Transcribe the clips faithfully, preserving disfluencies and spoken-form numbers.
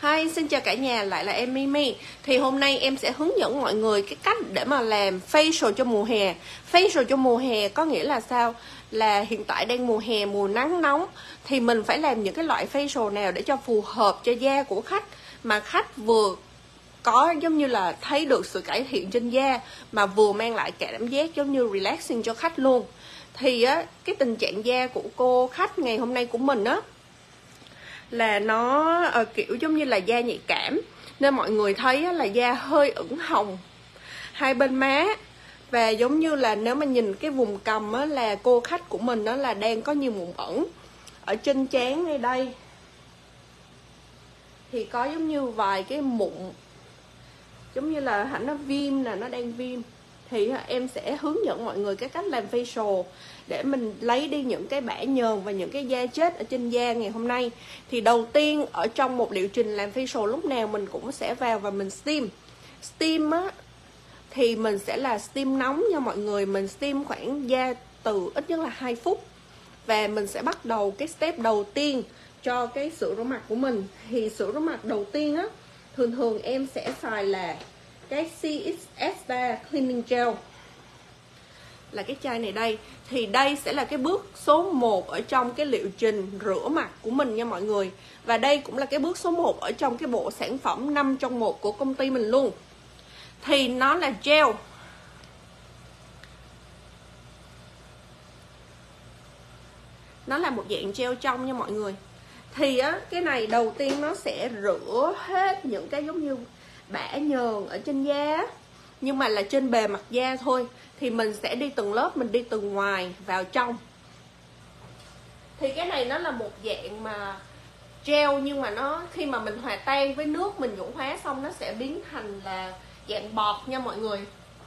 Hi, xin chào cả nhà, lại là em Mimi. Thì hôm nay em sẽ hướng dẫn mọi người cái cách để mà làm facial cho mùa hè. Facial cho mùa hè có nghĩa là sao? Là hiện tại đang mùa hè, mùa nắng nóng, thì mình phải làm những cái loại facial nào để cho phù hợp cho da của khách, mà khách vừa có giống như là thấy được sự cải thiện trên da, mà vừa mang lại cảm giác giống như relaxing cho khách luôn. Thì á, cái tình trạng da của cô khách ngày hôm nay của mình á là nó uh, kiểu giống như là da nhạy cảm, nên mọi người thấy là da hơi ửng hồng hai bên má, và giống như là nếu mà nhìn cái vùng cằm á, là cô khách của mình đó là đang có nhiều mụn ẩn. Ở trên trán ngay đây thì có giống như vài cái mụn, giống như là hẳn nó viêm, là nó đang viêm. Thì em sẽ hướng dẫn mọi người cái cách làm facial để mình lấy đi những cái bã nhờn và những cái da chết ở trên da ngày hôm nay. Thì đầu tiên ở trong một liệu trình làm facial lúc nào mình cũng sẽ vào và mình steam. Steam á thì mình sẽ là steam nóng nha mọi người. Mình steam khoảng da từ ít nhất là hai phút. Và mình sẽ bắt đầu cái step đầu tiên cho cái sữa rửa mặt của mình. Thì sữa rửa mặt đầu tiên á, thường thường em sẽ xài là cái xê ích ét ba Cleaning Gel, là cái chai này đây. Thì đây sẽ là cái bước số một ở trong cái liệu trình rửa mặt của mình nha mọi người. Và đây cũng là cái bước số một ở trong cái bộ sản phẩm năm trong một của công ty mình luôn. Thì nó là gel. Nó là một dạng gel trong nha mọi người. Thì á, cái này đầu tiên nó sẽ rửa hết những cái giống như bã nhờn ở trên da, nhưng mà là trên bề mặt da thôi. Thì mình sẽ đi từng lớp, mình đi từ ngoài vào trong. Thì cái này nó là một dạng mà gel, nhưng mà nó khi mà mình hòa tan với nước, mình nhũ hóa xong nó sẽ biến thành là dạng bọt nha mọi người.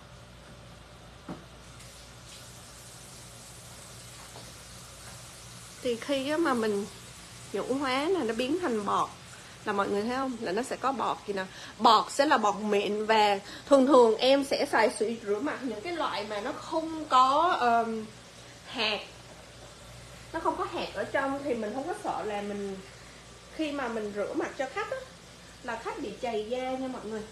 Thì khi mà mình nhũ hóa là nó biến thành bọt, là mọi người thấy không, là nó sẽ có bọt gì nè. Bọt sẽ là bọt mịn. Và thường thường em sẽ xài sữa rửa mặt những cái loại mà nó không có um, hạt, nó không có hạt ở trong, thì mình không có sợ là mình khi mà mình rửa mặt cho khách á, là khách bị chày da nha mọi người.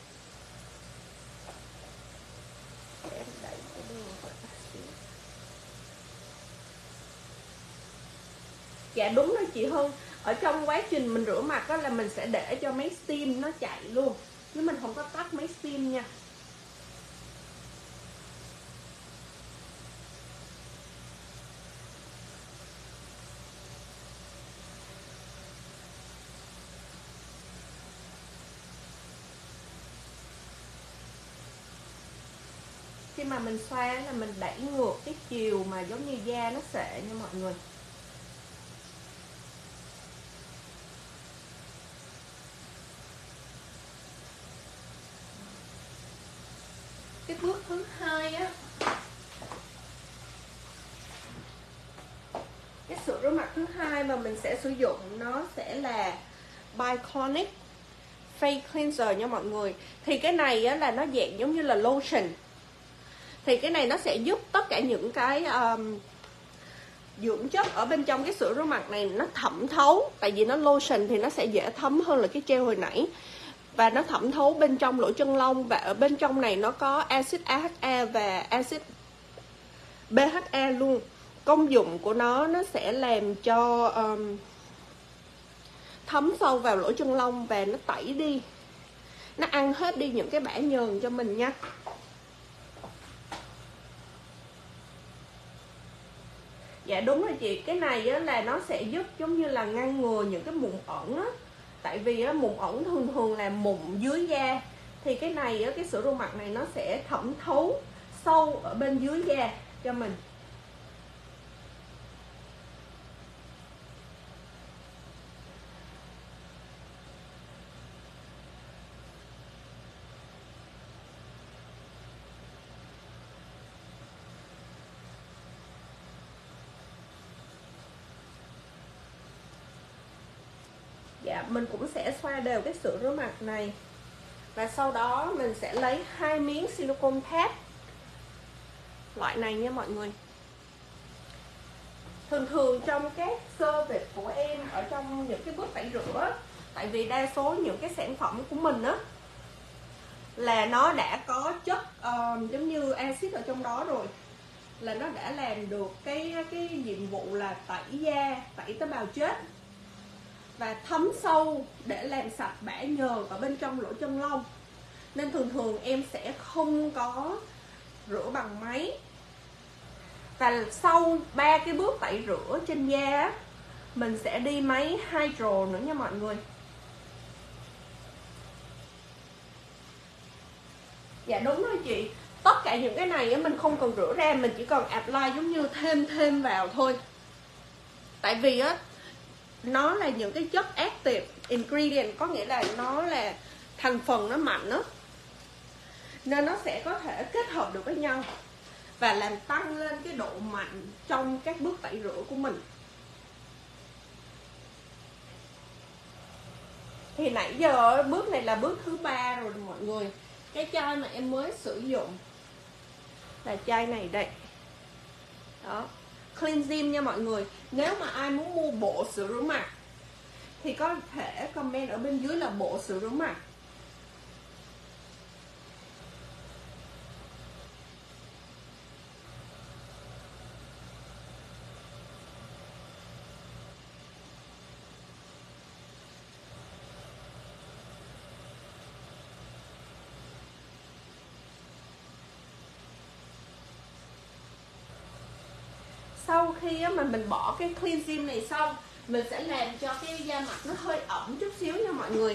Dạ đúng rồi chị Hương. Ở trong quá trình mình rửa mặt đó là mình sẽ để cho máy steam nó chạy luôn, chứ mình không có tắt máy steam nha. Khi mà mình xoa là mình đẩy ngược cái chiều mà giống như da nó sệ nha mọi người. Cái bước thứ hai á, cái sữa rửa mặt thứ hai mà mình sẽ sử dụng nó sẽ là Biconic Face Cleanser nha mọi người. Thì cái này á, là nó dạng giống như là lotion. Thì cái này nó sẽ giúp tất cả những cái um, dưỡng chất ở bên trong cái sữa rửa mặt này nó thẩm thấu. Tại vì nó lotion thì nó sẽ dễ thấm hơn là cái gel hồi nãy. Và nó thẩm thấu bên trong lỗ chân lông. Và ở bên trong này nó có axit a hát a và axit bê hát a luôn. Công dụng của nó nó sẽ làm cho um, thấm sâu vào lỗ chân lông và nó tẩy đi, nó ăn hết đi những cái bã nhờn cho mình nha. Dạ đúng rồi chị. Cái này á, là nó sẽ giúp giống như là ngăn ngừa những cái mụn ẩn á. Tại vì á, mụn ẩn thường thường là mụn dưới da. Thì cái này á, cái sữa rửa mặt này nó sẽ thẩm thấu sâu ở bên dưới da cho mình. Dạ, mình cũng sẽ xoa đều cái sữa rửa mặt này. Và sau đó mình sẽ lấy hai miếng silicone pad loại này nha mọi người. Thường thường trong các service của em ở trong những cái bước tẩy rửa Tại vì đa số những cái sản phẩm của mình á là nó đã có chất uh, giống như axit ở trong đó rồi, là nó đã làm được cái cái nhiệm vụ là tẩy da, tẩy tế bào chết và thấm sâu để làm sạch bã nhờn ở bên trong lỗ chân lông. Nên thường thường em sẽ không có rửa bằng máy. Và sau ba cái bước tẩy rửa trên da, mình sẽ đi máy hydro nữa nha mọi người. Dạ đúng rồi chị. Tất cả những cái này mình không cần rửa ra, mình chỉ cần apply giống như thêm thêm vào thôi. Tại vì á nó là những cái chất active ingredient, có nghĩa là nó là thành phần nó mạnh á, nên nó sẽ có thể kết hợp được với nhau và làm tăng lên cái độ mạnh trong các bước tẩy rửa của mình. Thì nãy giờ bước này là bước thứ ba rồi mọi người. Cái chai mà em mới sử dụng là chai này đây. Đó, Cleansym nha mọi người. Nếu mà ai muốn mua bộ sữa rửa mặt thì có thể comment ở bên dưới là bộ sữa rửa mặt. Sau khi mà mình bỏ cái Cleansym này xong, mình sẽ làm cho cái da mặt nó hơi ẩm chút xíu nha mọi người.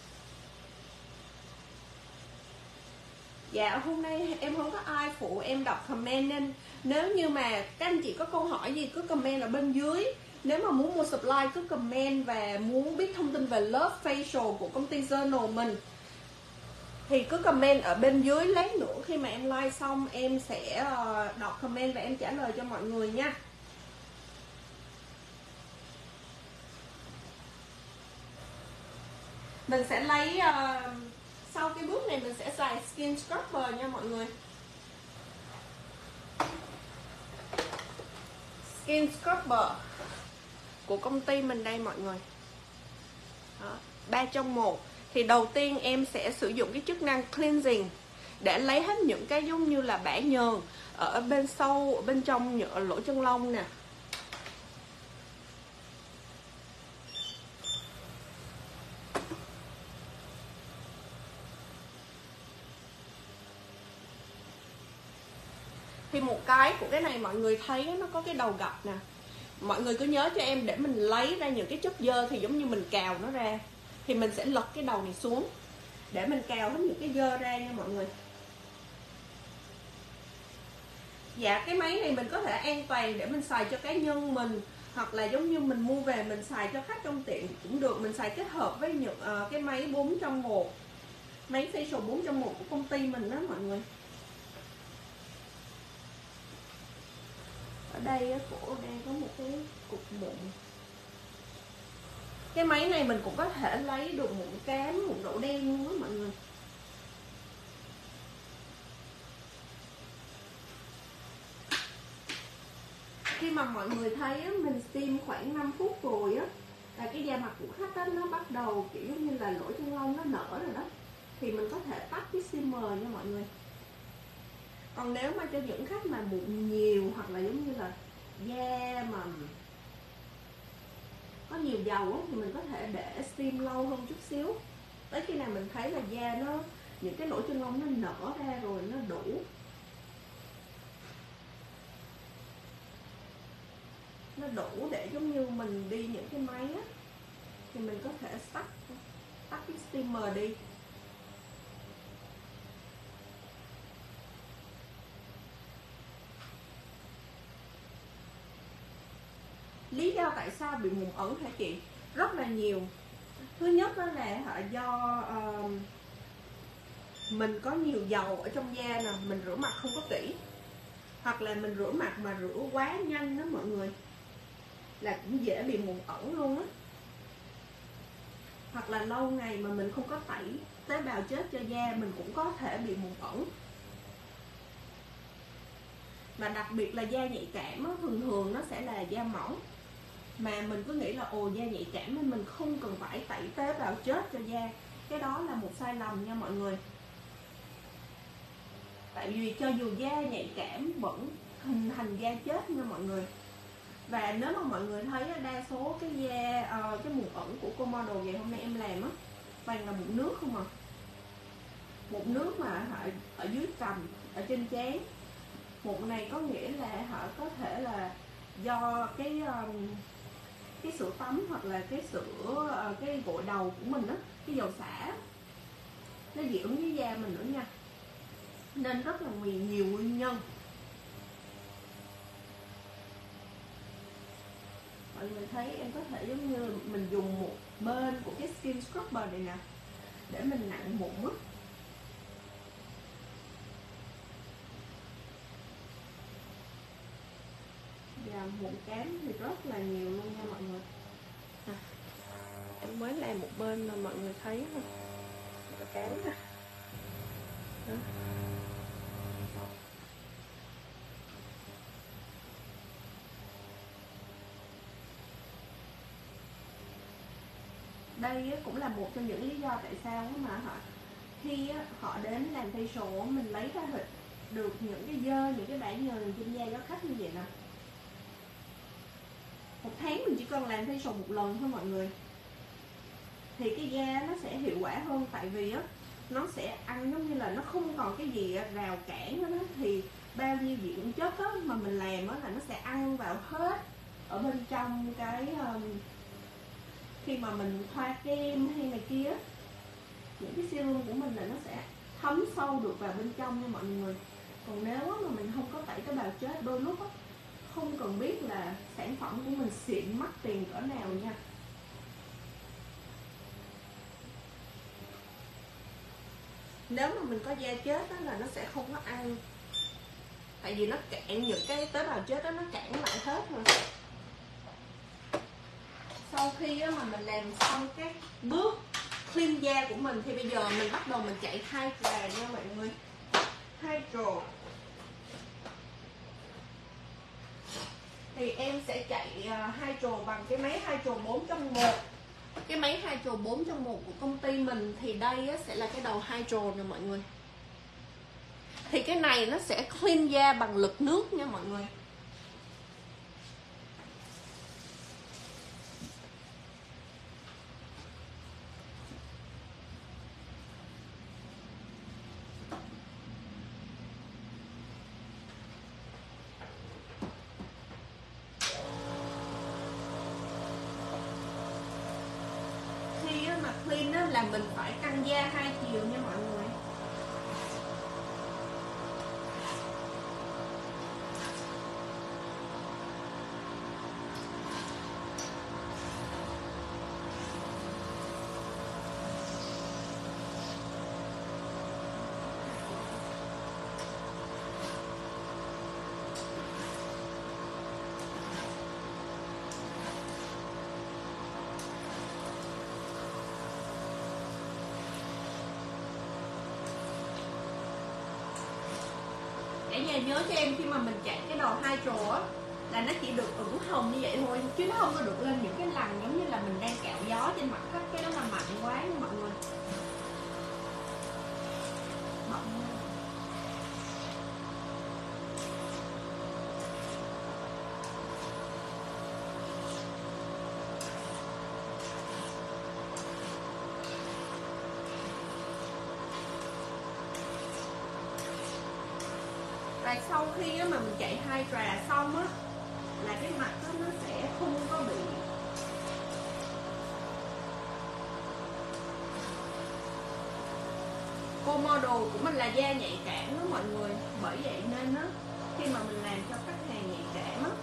Dạ hôm nay em không có ai phụ em đọc comment, nên nếu như mà các anh chị có câu hỏi gì cứ comment ở bên dưới. Nếu mà muốn mua supply cứ comment, và muốn biết thông tin về lớp facial của công ty Journal mình thì cứ comment ở bên dưới. Lát nữa khi mà em like xong em sẽ đọc comment và em trả lời cho mọi người nha. Mình sẽ lấy uh, sau cái bước này mình sẽ xài skin scrubber nha mọi người. Skin scrubber của công ty mình đây mọi người. Đó, ba trong một. Thì đầu tiên em sẽ sử dụng cái chức năng cleansing để lấy hết những cái giống như là bã nhờn ở bên sâu, ở bên trong nhựa lỗ chân lông nè. Thì một cái của cái này mọi người thấy nó có cái đầu gập nè. Mọi người cứ nhớ cho em, để mình lấy ra những cái chất dơ thì giống như mình cào nó ra, thì mình sẽ lật cái đầu này xuống để mình cào hết những cái dơ ra nha mọi người. Dạ cái máy này mình có thể an toàn để mình xài cho cá nhân mình, hoặc là giống như mình mua về mình xài cho khách trong tiệm cũng được. Mình xài kết hợp với những uh, cái máy bốn trong một, máy facial bốn trong một của công ty mình đó mọi người. Ở đây cổ đang có một cái cục mụn. Cái máy này mình cũng có thể lấy được mụn cám, mụn đậu đen luôn đó mọi người. Khi mà mọi người thấy á, mình steam khoảng năm phút rồi á, là cái da mặt của khách á, nó bắt đầu kiểu giống như là lỗ chân lông nó nở rồi đó, thì mình có thể tắt cái steamer nha mọi người. Còn nếu mà cho những khách mà mụn nhiều, hoặc là giống như là da mà có nhiều dầu á, thì mình có thể để steam lâu hơn chút xíu, tới khi nào mình thấy là da nó, những cái lỗ chân lông nó nở ra rồi, nó đủ, nó đủ để giống như mình đi những cái máy á, thì mình có thể tắt tắt cái steamer đi. Lý do tại sao bị mụn ẩn hả chị? Rất là nhiều. Thứ nhất đó là do uh, mình có nhiều dầu ở trong da nè, mình rửa mặt không có kỹ, hoặc là mình rửa mặt mà rửa quá nhanh đó mọi người, là cũng dễ bị mụn ẩn luôn á. Hoặc là lâu ngày mà mình không có tẩy tế bào chết cho da, mình cũng có thể bị mụn ẩn. Và đặc biệt là da nhạy cảm á, thường thường nó sẽ là da mỏng. mà mình cứ nghĩ là ồ da nhạy cảm nên mình không cần phải tẩy tế bào chết cho da. Cái đó là một sai lầm nha mọi người. Tại vì cho dù da nhạy cảm vẫn hình thành da chết nha mọi người. Và nếu mà mọi người thấy đa số cái da uh, cái mụn ẩn của cô model ngày hôm nay em làm á toàn là mụn nước không à. Mụn nước mà họ ở dưới cằm, ở trên trán. Mụn này có nghĩa là họ có thể là do cái um, cái sữa tắm hoặc là cái sữa uh, cái gội đầu của mình á, cái dầu xả nó dị ứng với da mình nữa nha. Nên rất là nhiều nguyên nhân. Mọi người thấy em có thể giống như mình dùng một bên của cái skin scrubber này nè để mình nặn mụn á. Và mụn cám thì rất là nhiều luôn nha mọi người. À, em mới làm một bên mà mọi người thấy không? Cám nè. Đó. Đây cũng là một trong những lý do tại sao mà họ khi họ đến làm facial mình lấy ra được những cái dơ, những cái bã nhờn trên da có khách như vậy nè. Một tháng mình chỉ cần làm facial một lần thôi mọi người, thì cái da nó sẽ hiệu quả hơn. Tại vì á nó sẽ ăn giống như là nó không còn cái gì rào cản đó, thì bao nhiêu dưỡng chất á, mà mình làm á là nó sẽ ăn vào hết ở bên trong cái um, khi mà mình thoa kem hay này kia, những cái serum của mình là nó sẽ thấm sâu được vào bên trong nha mọi người. Còn nếu mà mình không có tẩy tế bào chết, đôi lúc á, không cần biết là sản phẩm của mình xịn mắc tiền cỡ nào nha. Nếu mà mình có da chết đó là nó sẽ không có ăn. Tại vì nó cạn những cái tế bào chết đó, nó cản lại hết rồi. Sau khi mà mình làm xong các bước clean da của mình thì bây giờ mình bắt đầu mình chạy hydra nha mọi người. Hydro thì em sẽ chạy hydro bằng cái máy Hydro bốn trong một. Cái máy Hydro bốn trong một của công ty mình thì đây sẽ là cái đầu Hydro nè mọi người. Thì cái này nó sẽ clean da bằng lực nước nha mọi người. Mà clean á, là mình phải căng da hai chiều nha mọi người. Cả nhà nhớ cho em khi mà mình chạy cái đầu Hydro á là nó chỉ được ửng hồng như vậy thôi, chứ nó không có được lên những cái lằn giống như là mình đang cạo gió trên mặt khách. Cái đó là mạnh quá nha mọi người. Bận. Và sau khi mà mình chạy hydra xong á là cái mặt đó nó sẽ không có bị cô model của mình là da nhạy cảm đó mọi người. Bởi vậy nên á khi mà mình làm cho khách hàng nhạy cảm á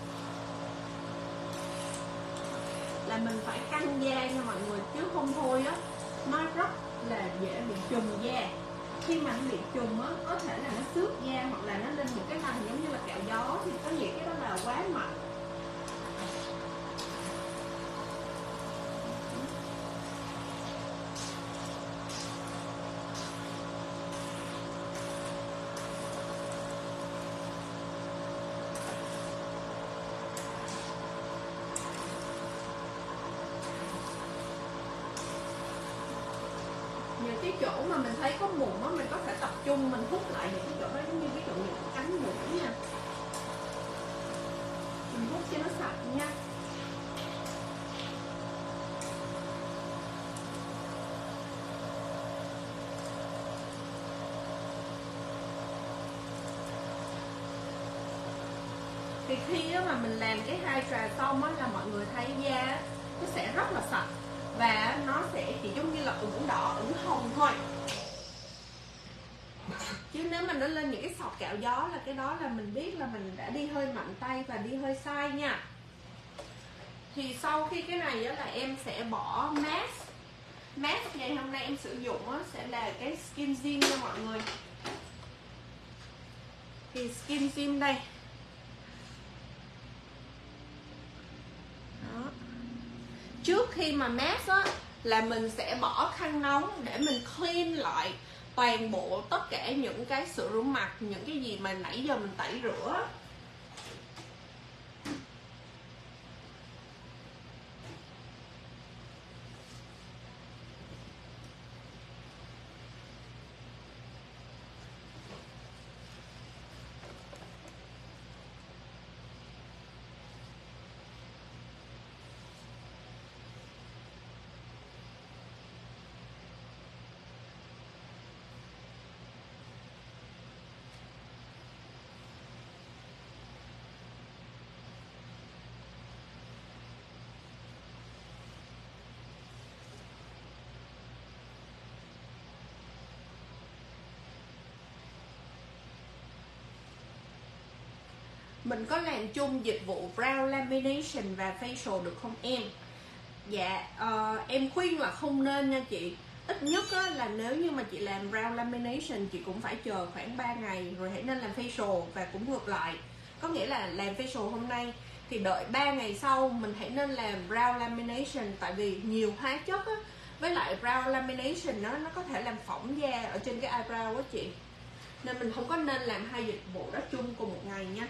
là mình phải căng da nha mọi người, chứ không thôi á nó rất là dễ bị trùng da. Khi mà nó bị trùng á, có thể là nó xước da hoặc là nó lên những cái lằn giống như là kẹo gió, thì có nghĩa cái đó là quá mạnh. những cái chỗ mà mình thấy có mụn á, mình có thể tập trung mình hút lại những cái chỗ đó, giống như ví dụ những cái cánh mũi nha, mình hút cho nó sạch nha. Thì khi mà mình làm cái Hydra xong á là mọi người thấy da nó sẽ rất là sạch và nó sẽ chỉ giống như là ửng đỏ, ửng hồng thôi. Chứ nếu mà nó lên những cái sọt cạo gió là cái đó là mình biết là mình đã đi hơi mạnh tay và đi hơi sai nha. Thì sau khi cái này á là em sẽ bỏ mask. Mask ngày hôm nay em sử dụng á sẽ là cái Skin Gym nha mọi người. Thì Skin Gym đây. Đó. Trước khi mà mask á là mình sẽ bỏ khăn nóng để mình clean lại toàn bộ tất cả những cái sữa rửa mặt, những cái gì mà nãy giờ mình tẩy rửa. Mình có làm chung dịch vụ brow lamination và facial được không em? Dạ, uh, em khuyên là không nên nha chị. Ít nhất á, là nếu như mà chị làm brow lamination chị cũng phải chờ khoảng ba ngày rồi hãy nên làm facial, và cũng ngược lại. Có nghĩa là làm facial hôm nay thì đợi ba ngày sau mình hãy nên làm brow lamination, tại vì nhiều hóa chất á, với lại brow lamination nó nó có thể làm phỏng da ở trên cái eyebrow á chị. Nên mình không có nên làm hai dịch vụ đó chung cùng một ngày nha.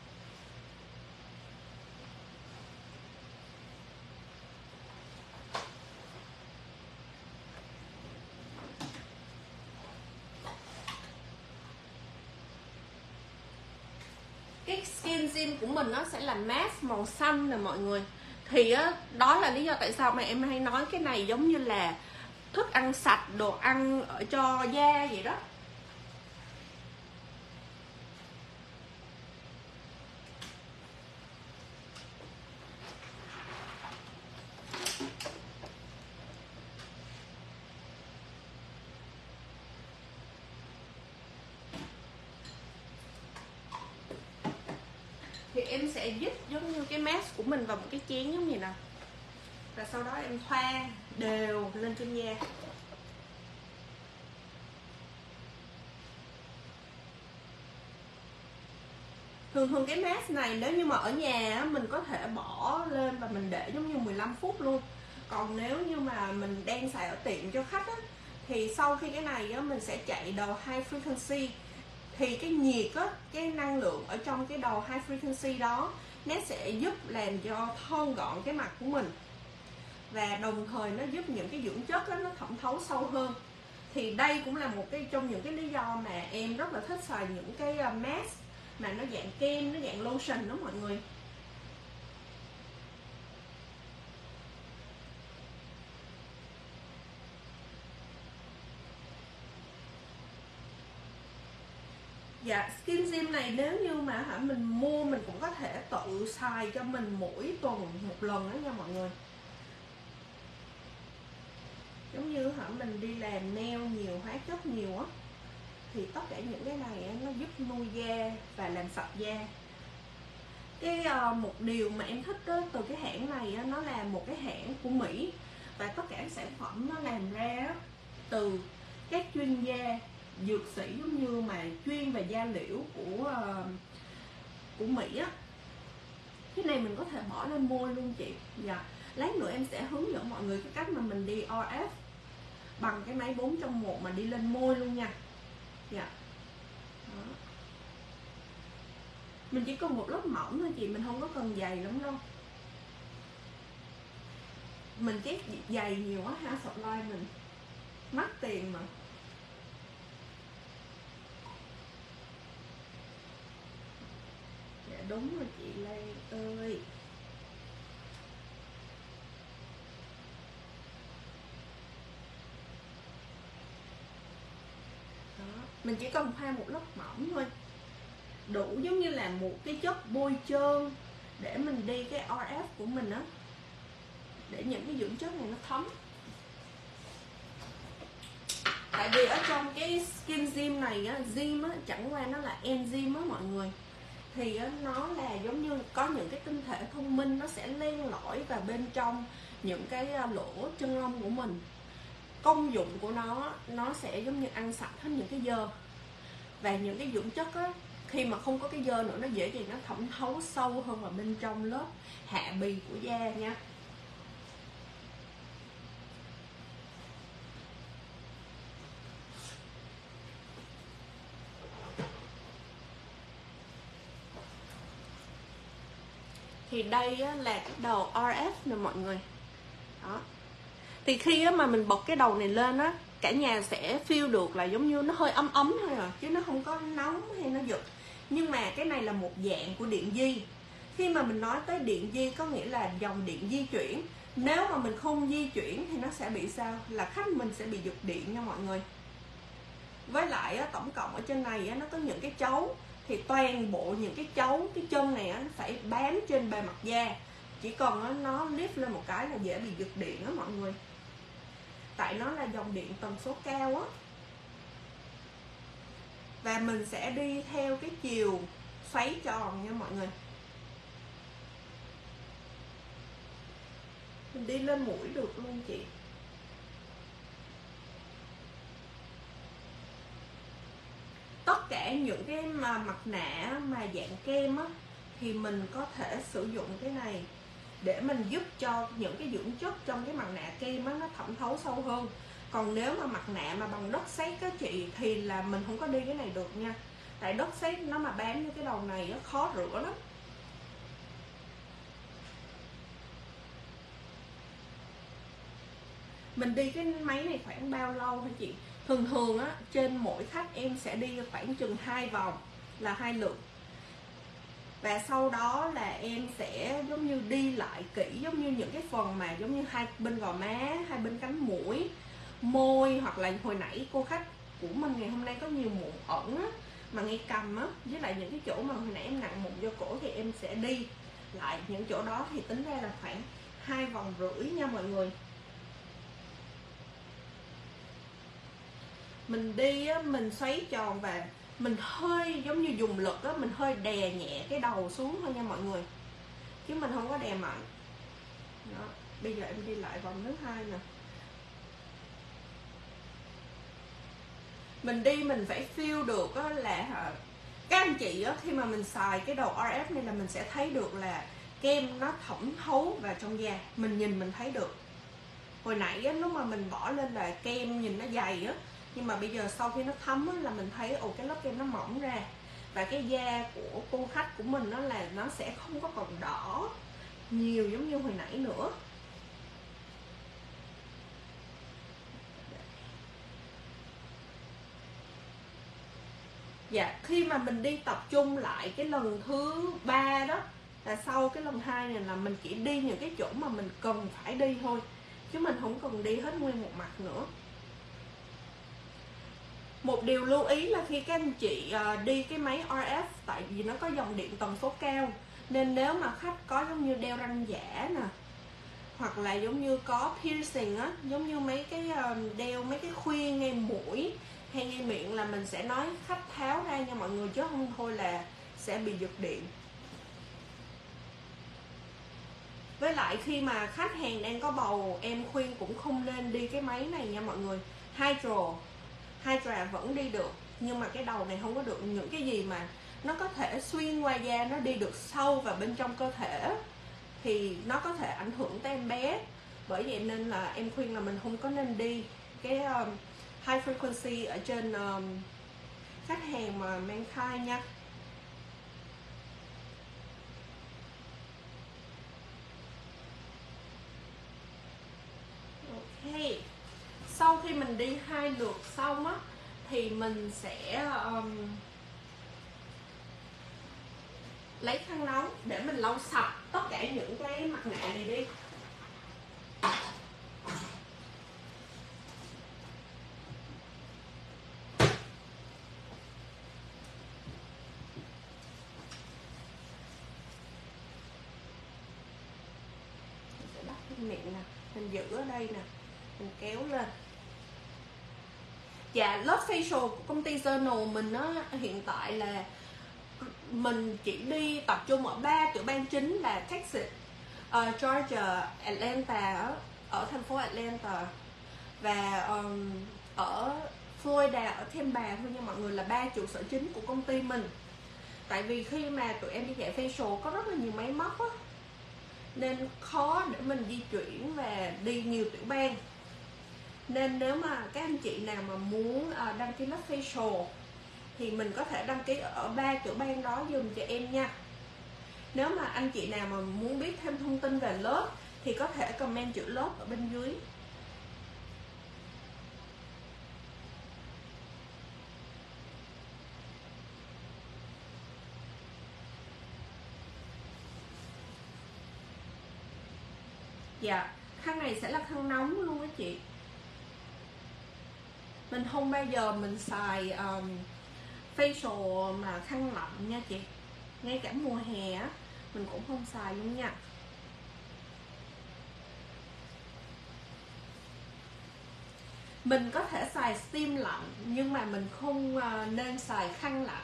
Cái Skin Gym của mình nó sẽ là mask màu xanh nè mọi người. Thì á, đó là lý do tại sao mà em hay nói cái này giống như là thức ăn sạch, đồ ăn ở cho da vậy đó. Thì em sẽ dứt giống như cái mask của mình vào một cái chén giống như nè, và sau đó em thoa đều lên trên da. Thường thường cái mask này nếu như mà ở nhà mình có thể bỏ lên và mình để giống như mười lăm phút luôn. Còn nếu như mà mình đang xài ở tiệm cho khách á, thì sau khi cái này á, mình sẽ chạy đầu high frequency. Thì cái nhiệt á, cái năng lượng ở trong cái đầu high frequency đó nó sẽ giúp làm cho thon gọn cái mặt của mình, và đồng thời nó giúp những cái dưỡng chất đó, nó thẩm thấu sâu hơn. Thì đây cũng là một cái trong những cái lý do mà em rất là thích xài những cái mask mà nó dạng kem, nó dạng lotion đó mọi người. Dạ, Skin Gym này nếu như mà hả mình mua mình cũng có thể tự xài cho mình mỗi tuần một lần đó nha mọi người. Giống như hả mình đi làm nail nhiều, hóa chất nhiều á, thì tất cả những cái này nó giúp nuôi da và làm sạch da. Cái uh, một điều mà em thích đó, từ cái hãng này đó, nó là một cái hãng của Mỹ, và tất cả các sản phẩm nó làm ra đó, từ các chuyên gia dược sĩ giống như mà chuyên về da liễu của uh, của Mỹ á. Cái này mình có thể bỏ lên môi luôn chị. Dạ. Lát nữa em sẽ hướng dẫn mọi người cái cách mà mình đi rờ ép bằng cái máy bốn trong một mà đi lên môi luôn nha. Dạ. Đó. Mình chỉ cần một lớp mỏng thôi chị, mình không có cần dày lắm đâu. Mình chét dày nhiều quá ha, supply mình mắc. tiền mà. Dạ đúng rồi chị Lan ơi. Đó, mình chỉ cần thoa một lớp mỏng thôi, đủ giống như là một cái chất bôi trơn để mình đi cái rờ ép của mình á, để những cái dưỡng chất này nó thấm. Tại vì ở trong cái skin gym này á, gym á chẳng qua nó là enzyme á mọi người, thì á, nó là giống như có những cái tinh thể thông minh, nó sẽ len lỏi vào bên trong những cái lỗ chân lông của mình. Công dụng của nó nó sẽ giống như ăn sạch hết những cái dơ, và những cái dưỡng chất á, khi mà không có cái dơ nữa, nó dễ gì nó thẩm thấu sâu hơn vào bên trong lớp hạ bì của da nha. Thì đây á, là cái đầu rờ ép nè mọi người. Đó. Thì khi á, mà mình bật cái đầu này lên á, cả nhà sẽ feel được là giống như nó hơi ấm ấm thôi à, chứ nó không có nóng hay nó giật. Nhưng mà cái này là một dạng của điện di. Khi mà mình nói tới điện di có nghĩa là dòng điện di chuyển. Nếu mà mình không di chuyển thì nó sẽ bị sao? Là khách mình sẽ bị giật điện nha mọi người. Với lại á, tổng cộng ở trên này á, nó có những cái chấu, thì toàn bộ những cái chấu, cái chân này á, nó phải bám trên bề mặt da. Chỉ cần á, nó lift lên một cái là dễ bị giật điện á mọi người. Tại nó là dòng điện tần số cao á. Và mình sẽ đi theo cái chiều xoáy tròn nha mọi người. Mình đi lên mũi được luôn chị. Tất cả những cái mà mặt nạ mà dạng kem á, thì mình có thể sử dụng cái này để mình giúp cho những cái dưỡng chất trong cái mặt nạ kem á, nó thẩm thấu sâu hơn. Còn nếu mà mặt nạ mà bằng đất sét á chị, thì là mình không có đi cái này được nha. Tại đất sét nó mà bám như cái đầu này nó khó rửa lắm. Mình đi cái máy này khoảng bao lâu hả chị? Thường thường á, trên mỗi khách em sẽ đi khoảng chừng hai vòng, là hai lượt. Và sau đó là em sẽ giống như đi lại kỹ, giống như những cái phần mà giống như hai bên gò má, hai bên cánh mũi, môi, hoặc là hồi nãy cô khách của mình ngày hôm nay có nhiều mụn ẩn á, mà ngay cằm á, với lại những cái chỗ mà hồi nãy em nặng mụn vô cổ, thì em sẽ đi lại những chỗ đó, thì tính ra là khoảng hai vòng rưỡi nha mọi người. Mình đi á, mình xoáy tròn và mình hơi giống như dùng lực á, mình hơi đè nhẹ cái đầu xuống thôi nha mọi người, chứ mình không có đè mạnh. Đó. Bây giờ em đi lại vòng thứ hai nè. Mình đi mình phải feel được á, là các anh chị á, khi mà mình xài cái đầu rờ ép này là mình sẽ thấy được là kem nó thẩm thấu vào trong da. Mình nhìn mình thấy được. Hồi nãy á, lúc mà mình bỏ lên là kem nhìn nó dày á, nhưng mà bây giờ sau khi nó thấm á, là mình thấy ồ cái lớp kem nó mỏng ra. Và cái da của cô khách của mình đó là nó sẽ không có còn đỏ nhiều giống như hồi nãy nữa. Dạ, khi mà mình đi tập trung lại cái lần thứ ba đó, là sau cái lần hai này là mình chỉ đi những cái chỗ mà mình cần phải đi thôi, chứ mình không cần đi hết nguyên một mặt nữa. Một điều lưu ý là khi các anh chị đi cái máy rờ ép, tại vì nó có dòng điện tần số cao, nên nếu mà khách có giống như đeo răng giả nè, hoặc là giống như có piercing á, giống như mấy cái đeo mấy cái khuyên ngay mũi hay ngay miệng, là mình sẽ nói khách tháo ra nha mọi người, chứ không thôi là sẽ bị giật điện. Với lại khi mà khách hàng đang có bầu, em khuyên cũng không nên đi cái máy này nha mọi người. Hydro Hydra vẫn đi được, nhưng mà cái đầu này không có được. Những cái gì mà nó có thể xuyên qua da, nó đi được sâu vào bên trong cơ thể, thì nó có thể ảnh hưởng tới em bé. Bởi vậy nên là em khuyên là mình không có nên đi cái um, high frequency ở trên um, khách hàng mà mang thai nha. Ok, sau sau khi mình đi hai lượt xong á thì mình sẽ um, lấy khăn nóng để mình lau sạch tất cả những cái mặt nạ này đi. Mình sẽ bắt cái miệng nè, mình giữ ở đây nè, mình kéo lên. Dạ, lớp facial của công ty Journal mình á, hiện tại là mình chỉ đi tập trung ở ba tiểu bang chính là Texas, uh, Georgia, Atlanta, ở, ở thành phố Atlanta và um, ở Florida, ở Tampa thôi nha mọi người, là ba trụ sở chính của công ty mình. Tại vì khi mà tụi em đi dạy facial có rất là nhiều máy móc á, nên khó để mình di chuyển và đi nhiều tiểu bang. Nên nếu mà các anh chị nào mà muốn uh, đăng ký lớp facial thì mình có thể đăng ký ở ba tiểu bang đó dùm cho em nha. Nếu mà anh chị nào mà muốn biết thêm thông tin về lớp thì có thể comment chữ lớp ở bên dưới. Dạ, khăn này sẽ là khăn nóng luôn á chị. Mình không bao giờ mình xài um, facial mà khăn lạnh nha chị. Ngay cả mùa hè á, mình cũng không xài luôn nha. Mình có thể xài steam lạnh nhưng mà mình không uh, nên xài khăn lạnh.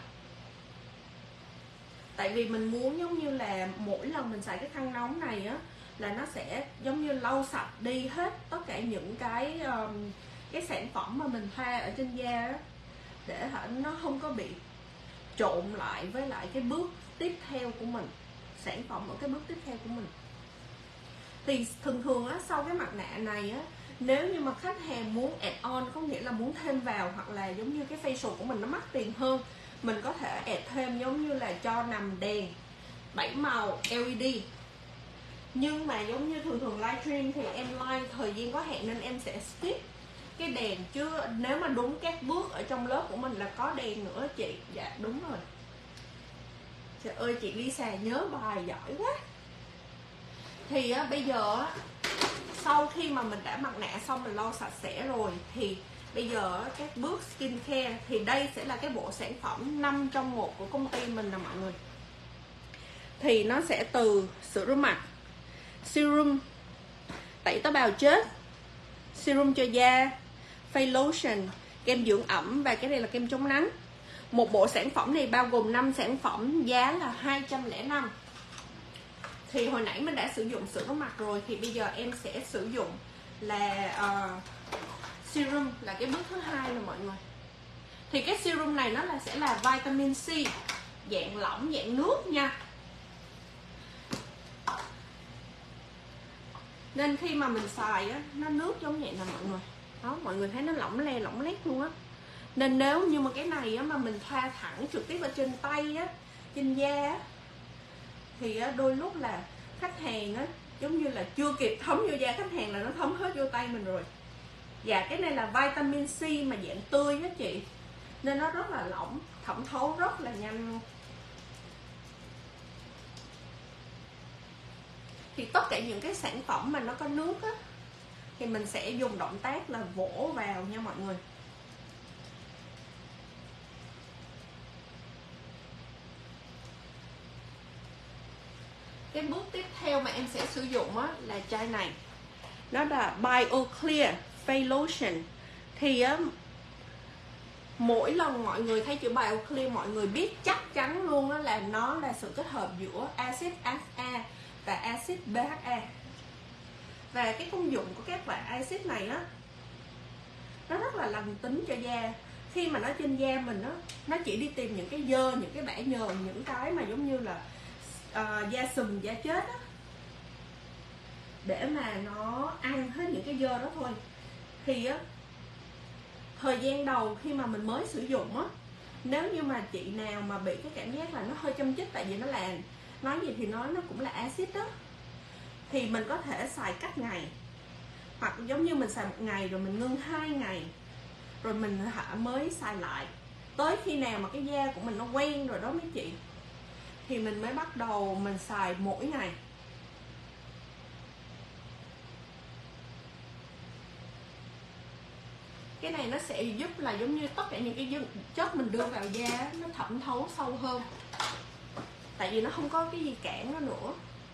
Tại vì mình muốn giống như là mỗi lần mình xài cái khăn nóng này á là nó sẽ giống như lau sạch đi hết tất cả những cái um, cái sản phẩm mà mình thoa ở trên da á, để nó không có bị trộn lại với lại cái bước tiếp theo của mình, sản phẩm ở cái bước tiếp theo của mình. Thì thường thường á, sau cái mặt nạ này á, nếu như mà khách hàng muốn add on, có nghĩa là muốn thêm vào, hoặc là giống như cái facial của mình nó mắc tiền hơn, mình có thể add thêm giống như là cho nằm đèn bảy màu lờ e đê. Nhưng mà giống như thường thường livestream thì em live thời gian có hạn nên em sẽ skip cái đèn, chứ nếu mà đúng các bước ở trong lớp của mình là có đèn nữa chị. Dạ đúng rồi. Trời ơi chị Lisa nhớ bài giỏi quá. Thì á, bây giờ á, sau khi mà mình đã mặt nạ xong, mình lau sạch sẽ rồi, thì bây giờ á, các bước skincare thì đây sẽ là cái bộ sản phẩm năm trong một của công ty mình nè mọi người. Thì nó sẽ từ sữa rửa mặt, serum tẩy tế bào chết, serum cho da, face lotion, kem dưỡng ẩm và cái này là kem chống nắng. Một bộ sản phẩm này bao gồm năm sản phẩm, giá là hai trăm lẻ năm. Thì hồi nãy mình đã sử dụng sữa rửa mặt rồi, thì bây giờ em sẽ sử dụng là uh, serum, là cái bước thứ hai rồi mọi người. Thì cái serum này nó là sẽ là vitamin C dạng lỏng, dạng nước nha. Nên khi mà mình xài á, nó nước giống vậy nè mọi người. Đó, mọi người thấy nó lỏng le, lỏng lét luôn á. Nên nếu như mà cái này á, mà mình thoa thẳng trực tiếp ở trên tay á, trên da á, thì á, đôi lúc là khách hàng á, giống như là chưa kịp thấm vô da khách hàng là nó thấm hết vô tay mình rồi. Dạ, cái này là vitamin C mà dạng tươi á chị, nên nó rất là lỏng, thẩm thấu rất là nhanh luôn. Thì tất cả những cái sản phẩm mà nó có nước á, thì mình sẽ dùng động tác là vỗ vào nha mọi người. Cái bước tiếp theo mà em sẽ sử dụng á, là chai này. Nó là BioClear Face Lotion. Thì á, mỗi lần mọi người thấy chữ BioClear, mọi người biết chắc chắn luôn á, là nó là sự kết hợp giữa axit a a và axit bê hát a. Và cái công dụng của các loại axit này á, nó rất là lành tính cho da. Khi mà nó trên da mình á, nó chỉ đi tìm những cái dơ, những cái bã nhờn, những cái mà giống như là uh, da sùm, da chết á, để mà nó ăn hết những cái dơ đó thôi. Thì á, thời gian đầu khi mà mình mới sử dụng á, nếu như mà chị nào mà bị cái cảm giác là nó hơi châm chích, tại vì nó là, nói gì thì nói, nó cũng là axit đó, thì mình có thể xài cách ngày. Hoặc giống như mình xài một ngày rồi mình ngưng hai ngày, rồi mình hả mới xài lại. Tới khi nào mà cái da của mình nó quen rồi đó mấy chị, thì mình mới bắt đầu mình xài mỗi ngày. Cái này nó sẽ giúp là giống như tất cả những cái chất mình đưa vào da nó thẩm thấu sâu hơn, tại vì nó không có cái gì cản nó nữa.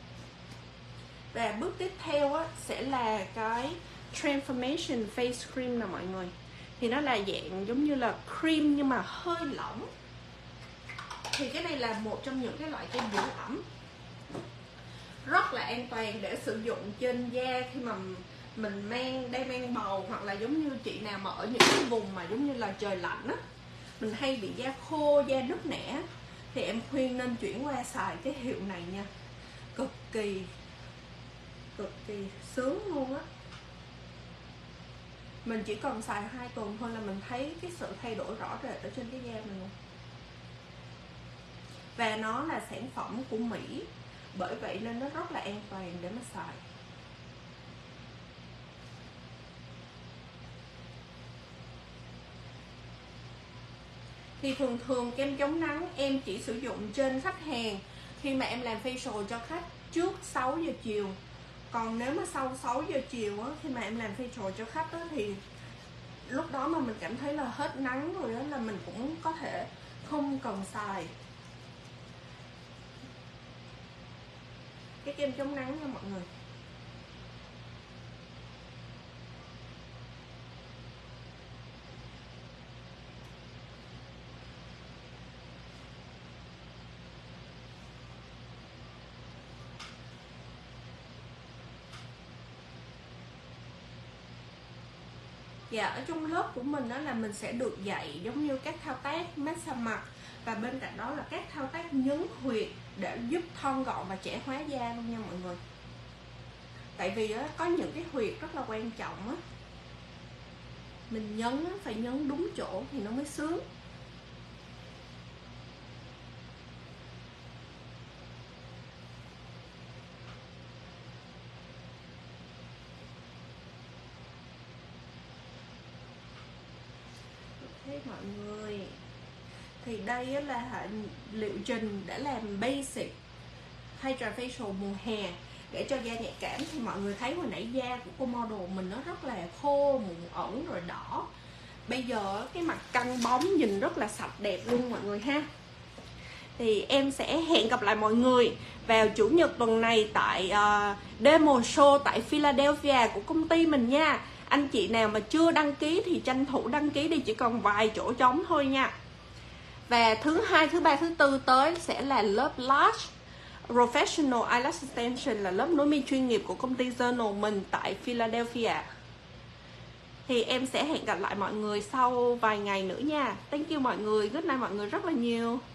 Và bước tiếp theo á, sẽ là cái Transformation Face Cream nè mọi người. Thì nó là dạng giống như là cream nhưng mà hơi lỏng. Thì cái này là một trong những cái loại kem dưỡng ẩm rất là an toàn để sử dụng trên da khi mà mình mang đang mang bầu, hoặc là giống như chị nào mà ở những cái vùng mà giống như là trời lạnh á, mình hay bị da khô, da nứt nẻ, thì em khuyên nên chuyển qua xài cái hiệu này nha. Cực kỳ cực kỳ sướng luôn á. Mình chỉ cần xài hai tuần thôi là mình thấy cái sự thay đổi rõ rệt ở trên cái da mình luôn. Và nó là sản phẩm của Mỹ, bởi vậy nên nó rất là an toàn để mà xài. Thì thường thường kem chống nắng em chỉ sử dụng trên khách hàng khi mà em làm facial cho khách trước sáu giờ chiều. Còn nếu mà sau sáu giờ chiều á, khi mà em làm facial cho khách á, thì lúc đó mà mình cảm thấy là hết nắng rồi đó, là mình cũng có thể không cần xài cái kem chống nắng nha mọi người. Dạ, ở trong lớp của mình đó là mình sẽ được dạy giống như các thao tác massage mặt, và bên cạnh đó là các thao tác nhấn huyệt để giúp thon gọn và trẻ hóa da luôn nha mọi người. Tại vì á, có những cái huyệt rất là quan trọng á, mình nhấn á, phải nhấn đúng chỗ thì nó mới sướng. Thế mọi người, thì đây là liệu trình để làm basic Hydra Facial mùa hè để cho da nhạy cảm. Thì mọi người thấy hồi nãy da của cô model mình nó rất là khô, mụn ẩn rồi đỏ. Bây giờ cái mặt căng bóng nhìn rất là sạch đẹp luôn mọi người ha. Thì em sẽ hẹn gặp lại mọi người vào chủ nhật tuần này tại uh, demo show tại Philadelphia của công ty mình nha. Anh chị nào mà chưa đăng ký thì tranh thủ đăng ký đi, chỉ còn vài chỗ trống thôi nha. Và thứ hai, thứ ba, thứ tư tới sẽ là lớp Lash Professional Eyelash Extension, là lớp nối mi chuyên nghiệp của công ty Journal mình tại Philadelphia. Thì em sẽ hẹn gặp lại mọi người sau vài ngày nữa nha. Thank you mọi người, good night mọi người rất là nhiều.